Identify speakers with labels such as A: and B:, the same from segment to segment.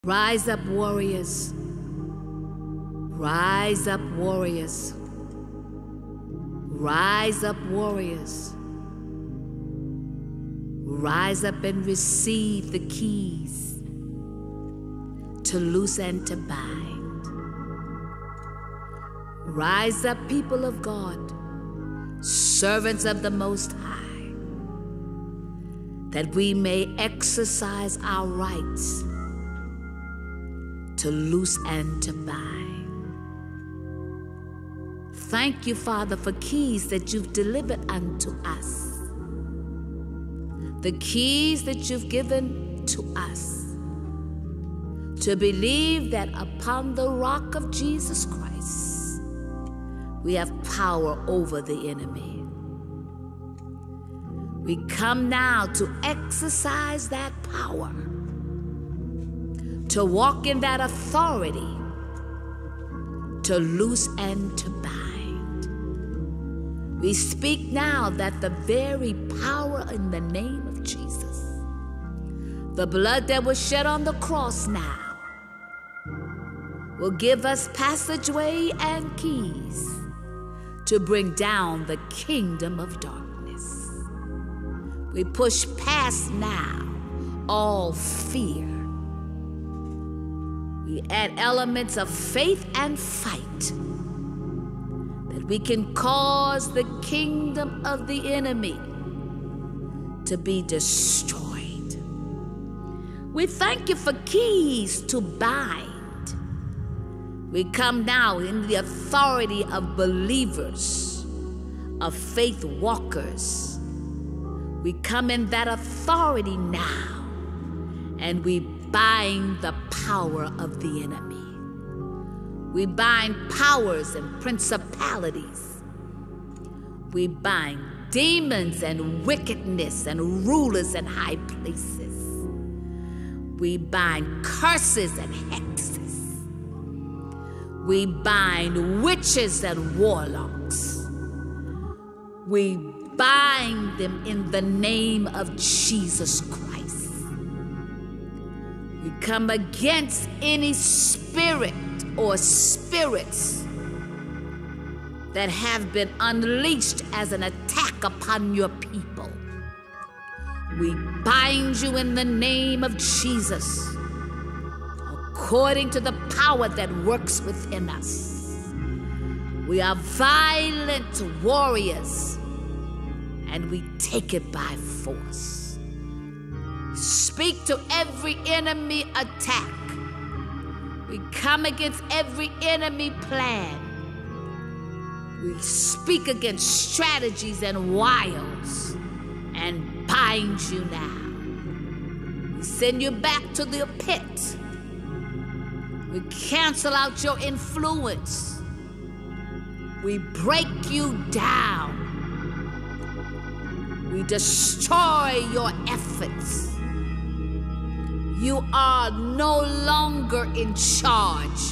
A: Rise up, warriors. Rise up, warriors. Rise up, warriors. Rise up and receive the keys to loose and to bind. Rise up, people of God, servants of the Most High, that we may exercise our rights to loose and to bind. Thank you, Father, for keys that you've delivered unto us. The keys that you've given to us to believe that upon the rock of Jesus Christ, we have power over the enemy. We come now to exercise that power, to walk in that authority, to loose and to bind. We speak now that the very power in the name of Jesus, the blood that was shed on the cross now, will give us passageway and keys to bring down the kingdom of darkness. We push past now all fear. We add elements of faith and fight, that we can cause the kingdom of the enemy to be destroyed. We thank you for keys to bind. We come now in the authority of believers, of faith walkers. We come in that authority now, and we bind the power of the enemy. We bind powers and principalities. We bind demons and wickedness and rulers in high places. We bind curses and hexes. We bind witches and warlocks. We bind them in the name of Jesus Christ. We come against any spirit or spirits that have been unleashed as an attack upon your people. We bind you in the name of Jesus, according to the power that works within us. We are violent warriors, and we take it by force. Speak to every enemy attack. We come against every enemy plan. We speak against strategies and wiles and bind you now. We send you back to the pit. We cancel out your influence. We break you down. We destroy your efforts. You are no longer in charge.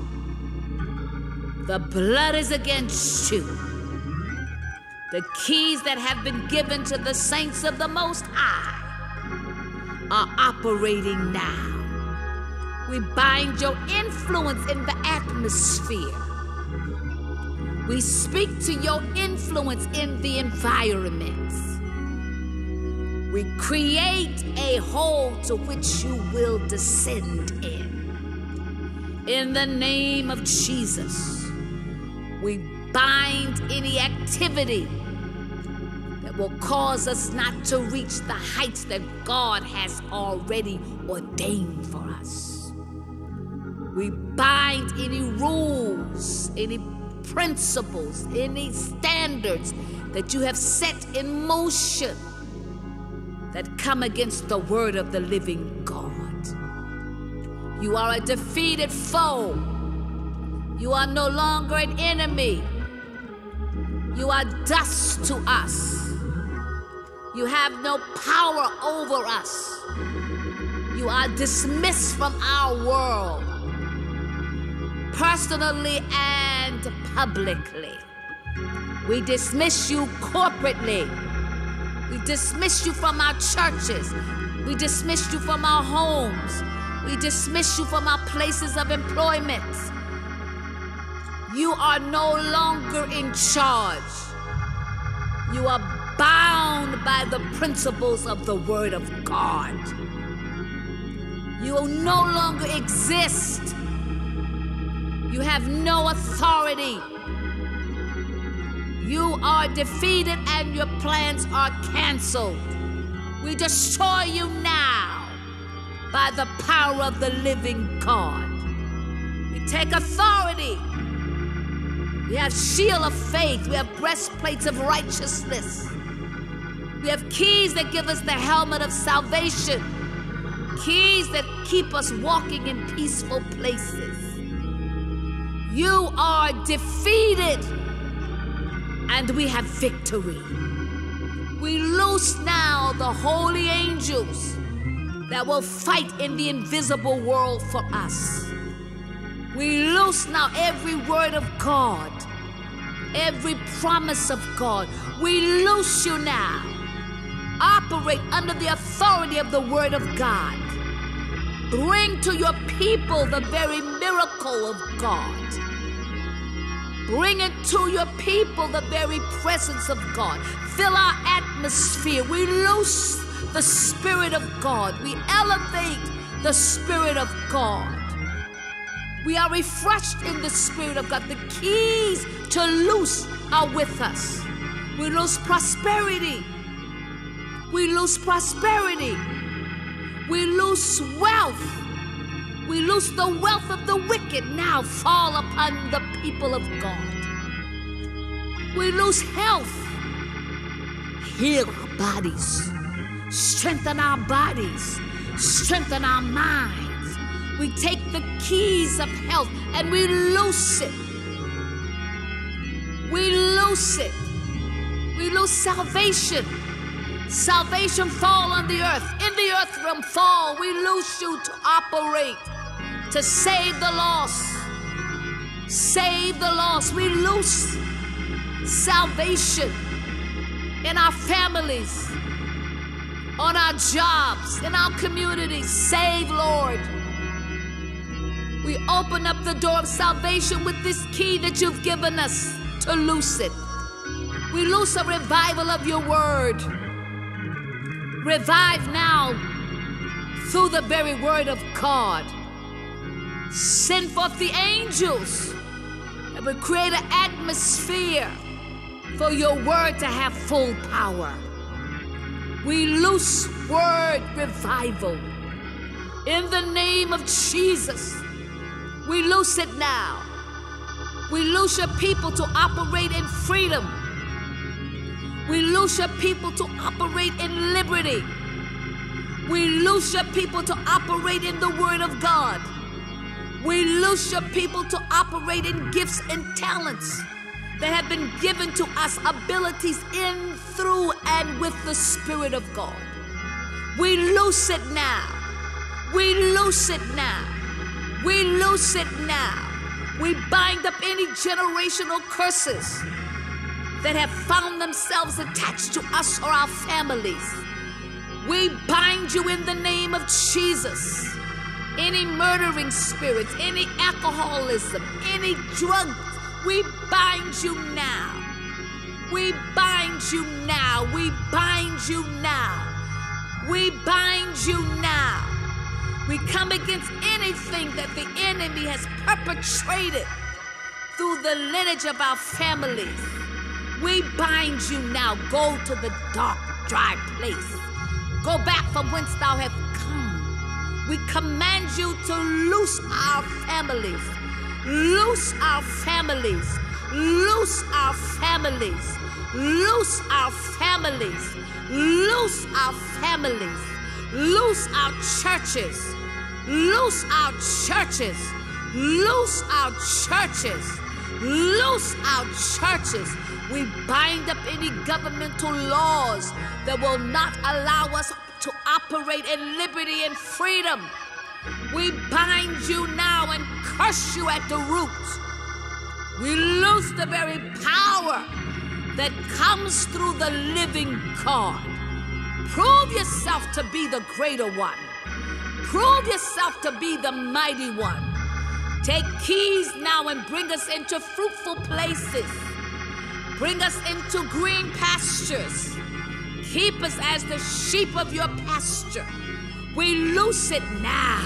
A: The blood is against you. The keys that have been given to the saints of the Most High are operating now. We bind your influence in the atmosphere. We speak to your influence in the environment. We create a hole to which you will descend in. In the name of Jesus, we bind any activity that will cause us not to reach the heights that God has already ordained for us. We bind any rules, any principles, any standards that you have set in motion that come against the word of the living God. You are a defeated foe. You are no longer an enemy. You are dust to us. You have no power over us. You are dismissed from our world, personally and publicly. We dismiss you corporately. We dismiss you from our churches. We dismiss you from our homes. We dismiss you from our places of employment. You are no longer in charge. You are bound by the principles of the Word of God. You will no longer exist. You have no authority. You are defeated and your plans are canceled. We destroy you now by the power of the living God. We take authority. We have shield of faith. We have breastplates of righteousness. We have keys that give us the helmet of salvation. Keys that keep us walking in peaceful places. You are defeated and we have victory. We loose now the holy angels that will fight in the invisible world for us. We loose now every word of God, every promise of God. We loose you now. Operate under the authority of the Word of God. Bring to your people the very miracle of God. Bring it to your people the very presence of God. Fill our atmosphere. We loose the Spirit of God. We elevate the Spirit of God. We are refreshed in the Spirit of God. The keys to loose are with us. We lose prosperity. We lose prosperity. We lose wealth. We lose the wealth of the wicked now fall upon the people of God. We lose health. Heal our bodies. Strengthen our bodies. Strengthen our minds. We take the keys of health and we loose it. We loose it. We lose salvation. Salvation fall on the earth. In the earth realm fall. We loose you to operate, to save the lost. Save the lost. We loose salvation in our families, on our jobs, in our communities. Save, Lord. We open up the door of salvation with this key that you've given us to loose it. We loose a revival of your word. Revive now through the very word of God. Send forth the angels that will create an atmosphere for your word to have full power. We loose word revival in the name of Jesus. We loose it now. We loose your people to operate in freedom. We loose your people to operate in liberty. We loose your people to operate in the Word of God. We loose your people to operate in gifts and talents that have been given to us, abilities in, through, and with the Spirit of God. We loose it now. We loose it now. We loose it now. We bind up any generational curses that have found themselves attached to us or our families. We bind you in the name of Jesus. Any murdering spirits, any alcoholism, any drug, we bind you now. We bind you now. We bind you now. We bind you now. We come against anything that the enemy has perpetrated through the lineage of our families. We bind you now. Go to the dark, dry place. Go back from whence thou hast come. We command you to loose our families. Loose our families. Loose our families. Loose our families. Loose our families. Loose our churches. Loose our churches. Loose our churches. Loose our churches. We bind up any governmental laws that will not allow us to operate in liberty and freedom. We bind you now and curse you at the root. We loose the very power that comes through the living God. Prove yourself to be the greater one. Prove yourself to be the mighty one. Take keys now and bring us into fruitful places. Bring us into green pastures. Keep us as the sheep of your pasture. We loose it now.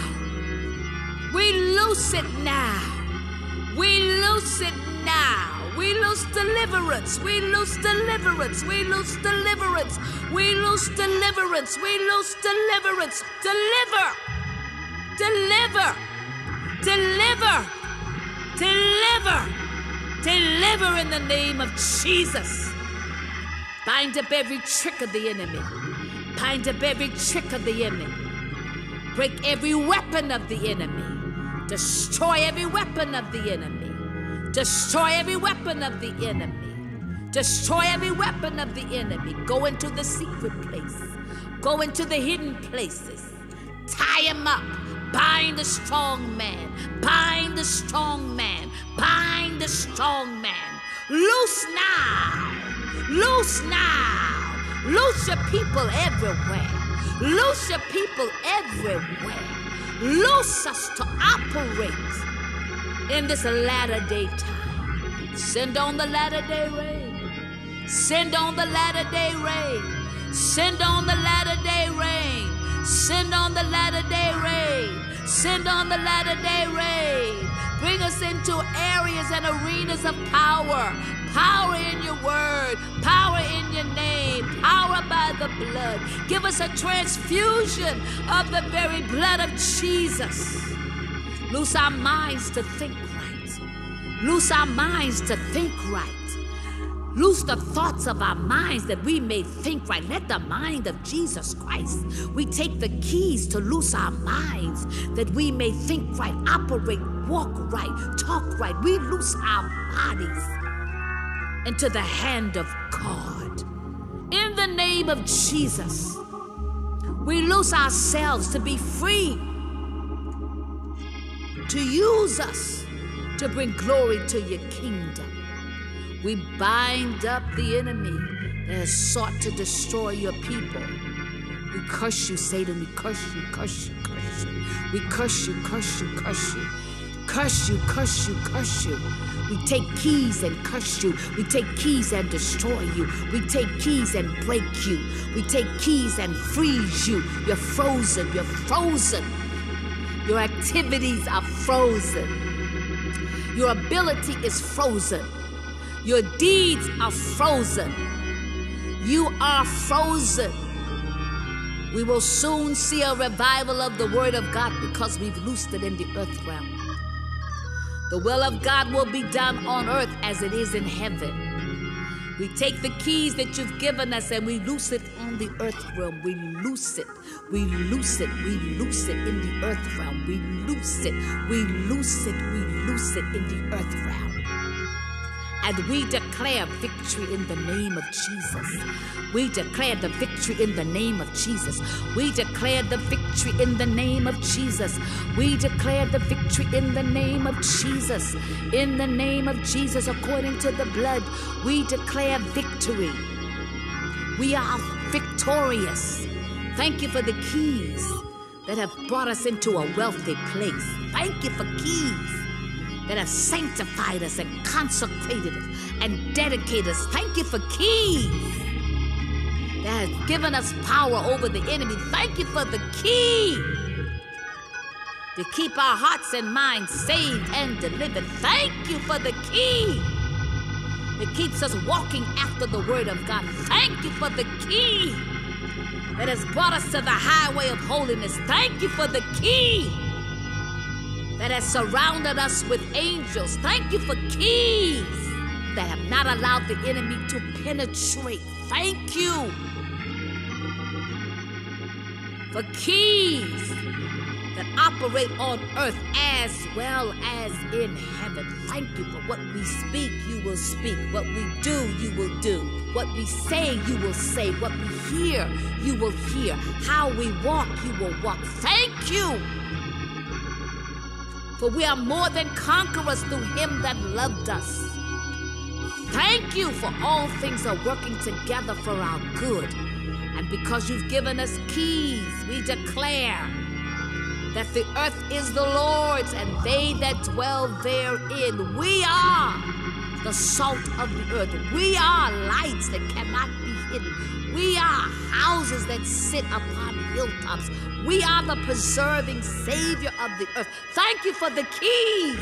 A: We loose it now. We loose it now. We loose deliverance. We loose deliverance. We loose deliverance. We loose deliverance. We loose deliverance. Deliver. Deliver. Deliver. Deliver. Deliver in the name of Jesus. Bind up every trick of the enemy. Bind up every trick of the enemy. Break every weapon of the enemy. Destroy every weapon of the enemy. Destroy every weapon of the enemy. Destroy every weapon of the enemy. Go into the secret place. Go into the hidden places. Tie him up. Bind the strong man. Bind the strong man. Bind the strong man. Loose now. Loose now. Loose your people everywhere. Loose your people everywhere. Loose us to operate in this latter day time. Send on the latter day rain. Send on the latter day rain. Send on the latter day rain. Send on the latter day rain. Send on the latter day rain. Bring us into areas and arenas of power. Power in your word. Power in your name. Power by the blood. Give us a transfusion of the very blood of Jesus. Loose our minds to think right. Loose our minds to think right. Loose the thoughts of our minds that we may think right. Let the mind of Jesus Christ. We take the keys to loose our minds that we may think right, operate, walk right, talk right. We loose our bodies into the hand of God. In the name of Jesus, we loose ourselves to be free, to use us to bring glory to your kingdom. We bind up the enemy that has sought to destroy your people. We curse you, Satan. We curse you, curse you, curse you. We curse you, curse you, curse you. Curse you, curse you, curse you. We take keys and curse you. We take keys and destroy you. We take keys and break you. We take keys and freeze you. You're frozen. You're frozen. Your activities are frozen. Your ability is frozen. Your deeds are frozen. You are frozen. We will soon see a revival of the word of God because we've loosed it in the earth realm. The will of God will be done on earth as it is in heaven. We take the keys that you've given us and we loose it on the earth realm. We loose it. We loose it. We loose it in the earth realm. We loose it. We loose it. We loose it in the earth realm. And we declare victory in the name of Jesus. We declare the victory in the name of Jesus. We declare the victory in the name of Jesus. We declare the victory in the name of Jesus. In the name of Jesus, according to the blood, we declare victory. We are victorious. Thank you for the keys that have brought us into a wealthy place. Thank you for keys that have sanctified us and consecrated us and dedicated us. Thank you for keys that has given us power over the enemy. Thank you for the key to keep our hearts and minds saved and delivered. Thank you for the key that keeps us walking after the word of God. Thank you for the key that has brought us to the highway of holiness. Thank you for the key that has surrounded us with angels. Thank you for keys that have not allowed the enemy to penetrate. Thank you for keys that operate on earth as well as in heaven. Thank you for what we speak, you will speak. What we do, you will do. What we say, you will say. What we hear, you will hear. How we walk, you will walk. Thank you. For we are more than conquerors through him that loved us. Thank you for all things are working together for our good. And because you've given us keys, we declare that the earth is the Lord's and they that dwell therein. We are the salt of the earth. We are lights that cannot be hidden. We are houses that sit upon hilltops. We are the preserving Savior of the earth. Thank you for the keys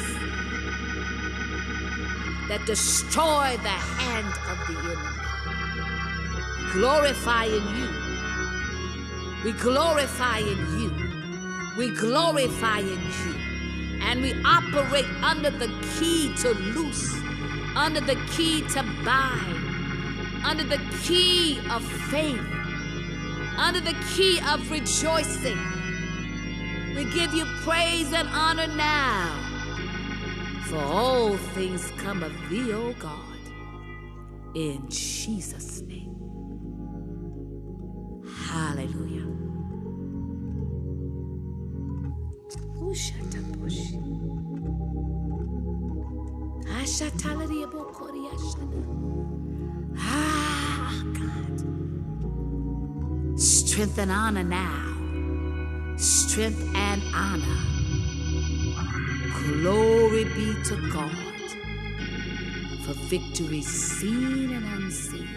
A: that destroy the hand of the enemy. Glorify in you. We glorify in you. We glorify in you. And we operate under the key to loose, under the key to bind, under the key of faith, under the key of rejoicing. We give you praise and honor now. For all things come of thee, O God, in Jesus' name. Hallelujah. Ah, God. Strength and honor now. Strength and honor. Glory be to God for victories seen and unseen.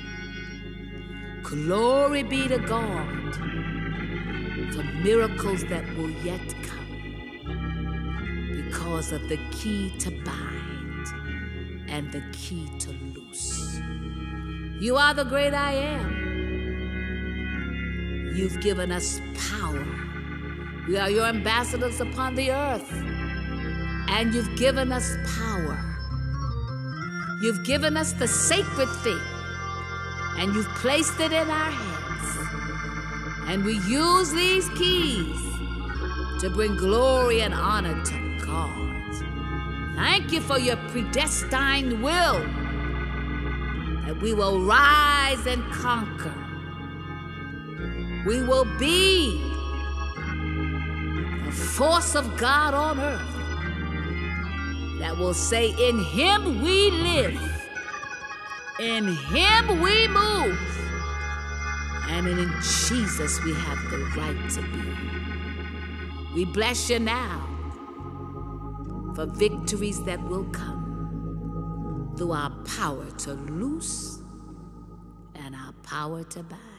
A: Glory be to God for miracles that will yet come because of the key to bind and the key to loose. You are the great I am. You've given us power. We are your ambassadors upon the earth. And you've given us power. You've given us the sacred thing. And you've placed it in our hands. And we use these keys to bring glory and honor to God. Thank you for your predestined will, that we will rise and conquer. We will be the force of God on earth that will say, in him we live, in him we move, and in Jesus we have the right to be. We bless you now for victories that will come through our power to loose and our power to bind.